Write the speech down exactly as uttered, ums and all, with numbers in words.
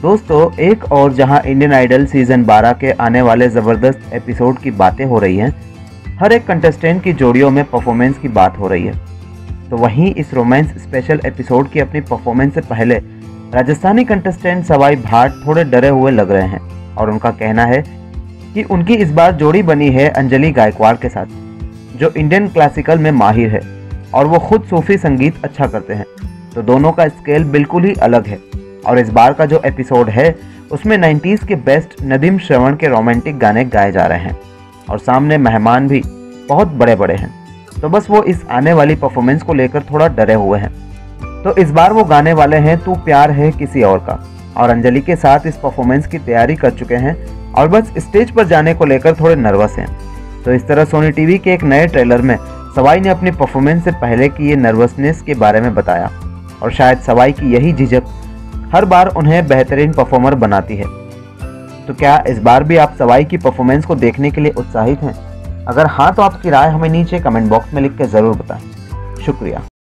दोस्तों, एक और जहां इंडियन आइडल सीजन बारह के आने वाले ज़बरदस्त एपिसोड की बातें हो रही हैं, हर एक कंटेस्टेंट की जोड़ियों में परफॉर्मेंस की बात हो रही है, तो वहीं इस रोमांस स्पेशल एपिसोड की अपनी परफॉर्मेंस से पहले राजस्थानी कंटेस्टेंट सवाई भाट थोड़े डरे हुए लग रहे हैं और उनका कहना है कि उनकी इस बार जोड़ी बनी है अंजलि गायकवाड़ के साथ, जो इंडियन क्लासिकल में माहिर है और वो खुद सूफी संगीत अच्छा करते हैं। तो दोनों का स्केल बिल्कुल ही अलग है और इस बार का जो एपिसोड है उसमें नाइंटीज़ के बेस्ट नदीम श्रवण के रोमांटिक गाने गाए जा रहे हैं और सामने मेहमान भी बहुत बड़े बड़े हैं। तो बस वो इस आने वाली परफॉर्मेंस को लेकर थोड़ा डरे हुए हैं। तो इस बार वो गाने वाले हैं तू प्यार है किसी और का, और अंजलि के साथ इस परफॉर्मेंस की तैयारी कर चुके हैं और बस स्टेज पर जाने को लेकर थोड़े नर्वस हैं। तो इस तरह सोनी टीवी के एक नए ट्रेलर में सवाई ने अपनी परफॉर्मेंस से पहले की ये नर्वसनेस के बारे में बताया और शायद सवाई की यही झिझक हर बार उन्हें बेहतरीन परफॉर्मर बनाती है। तो क्या इस बार भी आप सवाई की परफॉर्मेंस को देखने के लिए उत्साहित हैं? अगर हाँ, तो आपकी राय हमें नीचे कमेंट बॉक्स में लिख कर ज़रूर बताएं। शुक्रिया।